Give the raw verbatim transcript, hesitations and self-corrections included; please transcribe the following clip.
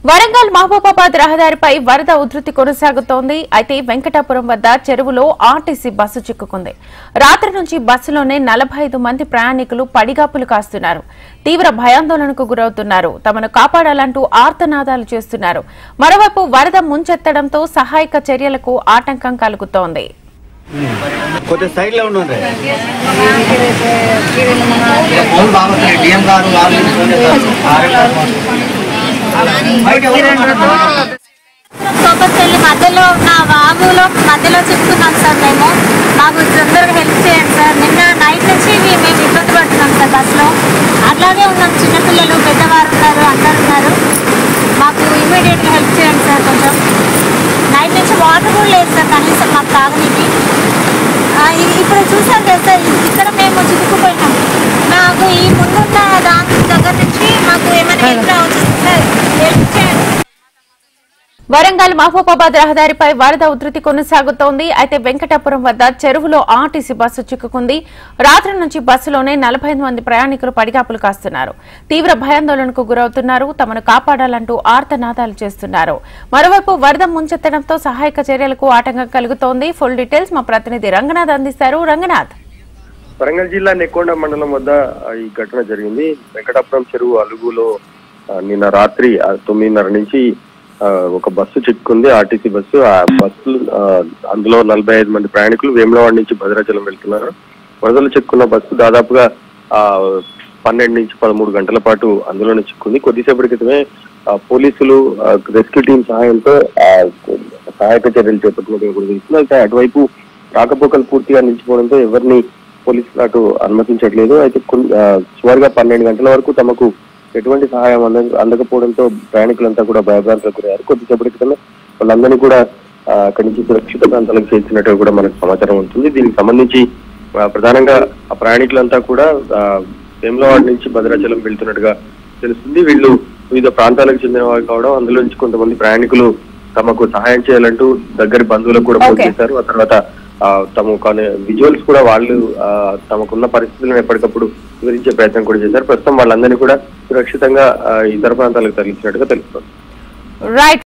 వరంగల్ మహబూబాబాద్ రహదారిపై వరద ఉధృతి కొనసాగుతోంది. అయితే వెంకటాపురం వద్ద చెరువులో ఆర్టీసీ బస్సు చిక్కుకుంది. రాత్రి నుంచి బస్సులోనే నలభై ఐదు మంది ప్రయాణికులు పడిగాపులు కాస్తున్నారు. తీవ్ర భయాందోళనకు గురవుతున్నారు. తమను కాపాడాలంటూ ఆర్తనాదాలు చేస్తున్నారు. మరోవైపు వరద ముంచెత్తడంతో సహాయక చర్యలకు ఆటంకం కలుగుతోంది. సోపల్లి మధ్యలో ఉన్న వాగులో మధ్యలో చిక్కున్నాం సార్. మేము మాకు తొందరగా హెల్ప్ చేయండి సార్. నిన్న నైట్ నుంచి మేము ఇబ్బంది పడుతున్నాం సార్ బస్సులో. అట్లాగే ఉన్నాం, చిన్నపిల్లలు పెద్దవారు ఉన్నారు, అందరు ఉన్నారు. మాకు ఇమీడియట్గా హెల్ప్ చేయండి సార్. కొంచెం నైట్ నుంచి వాటర్ కూడా లేదు సార్ కనీసం మాకు తాగనీకి. ఇప్పుడు చూసాం కదా సార్, ఇక్కడ మేము చిక్కుకుపోయినాం. మాకు ఈ ముందున్న దాని దగ్గర నుంచి మాకు ఏమైనా హెల్ప్ రావచ్చు సార్, హెల్ప్ చేయండి. వరంగల్ మహబూబాబాద్ రహదారిపై వరద ఉధృతి కొనసాగుతోంది. అయితే వెంకటాపురం వద్ద చెరువులో ఆర్టీసీ బస్సు చిక్కుకుంది. రాత్రి నుంచి బస్సులోనే నలభై ఐదు మంది ప్రయాణికులు పడిగాపులు కాస్తున్నారు. తీవ్ర భయాందోళనకు గురవుతున్నారు. తమను కాపాడాలంటూ ఆర్తనాదాలు చేస్తున్నారు. మరోవైపు వరద ముంచెత్తడంతో సహాయక చర్యలకు ఆటంకం కలుగుతోంది. ఫుల్ డీటెయిల్స్ మా ప్రతినిధి రంగనాథ్ అందిస్తారు. రంగనాథ్, వరంగల్ జిల్లా నెక్కొండ మండలం వద్ద ఈ ఘటన జరిగింది. వెంకటాపురం చెరువు అలుగులో నిన్న రాత్రి తొమ్మిదిన్నర నుంచి ఒక బస్సు చిక్కుకుంది, ఆర్టీసీ బస్సు. ఆ బస్సు అందులో నలభై ఐదు మంది ప్రయాణికులు వేములవాడ నుంచి భద్రాచలం వెళ్తున్నారు. వరదలు చిక్కున్న బస్సు దాదాపుగా ఆ పన్నెండు నుంచి పదమూడు గంటల పాటు అందులోనే చిక్కుంది. కొద్దిసేపటి క్రితమే పోలీసులు రెస్క్యూ టీం సహాయంతో సహాయక చర్యలు చేపట్టినట్టుగా కూడా తెలుస్తుంది. అయితే అటువైపు రాకపోకలు పూర్తిగా నిలిచిపోవడంతో ఎవరిని పోలీసులు అటు అనుమతించట్లేదు. అయితే సుమారుగా పన్నెండు గంటల వరకు తమకు ఎటువంటి సహాయం అంద అందకపోవడంతో ప్రయాణికులంతా కూడా భయభ్రాంతులకు గురయ్యారు. కొద్దిసేపటి క్రితమే వాళ్ళందరినీ కూడా అక్కడి నుంచి సురక్షిత ప్రాంతాలకు చేర్చినట్టుగా కూడా మనకు సమాచారం ఉంటుంది. దీనికి సంబంధించి ప్రధానంగా ఆ ప్రయాణికులంతా కూడా వేములవాడ నుంచి భద్రాచలం వెళ్తున్నట్టుగా తెలుస్తుంది. వీళ్ళు వివిధ ప్రాంతాలకు చెందిన వారు కావడం, అందులో నుంచి కొంతమంది ప్రయాణికులు తమకు సహాయం చేయాలంటూ దగ్గరి బంధువులకు కూడా ఫోన్ చేశారు. ఆ తర్వాత తమ కొన్ని విజువల్స్ కూడా వాళ్ళు తమకున్న పరిస్థితులను ఎప్పటికప్పుడు వివరించే ప్రయత్నం కూడా చేశారు. ప్రస్తుతం వాళ్ళందరినీ కూడా సురక్షితంగా ఇతర ప్రాంతాలకు తరలించినట్టుగా తెలుస్తుంది.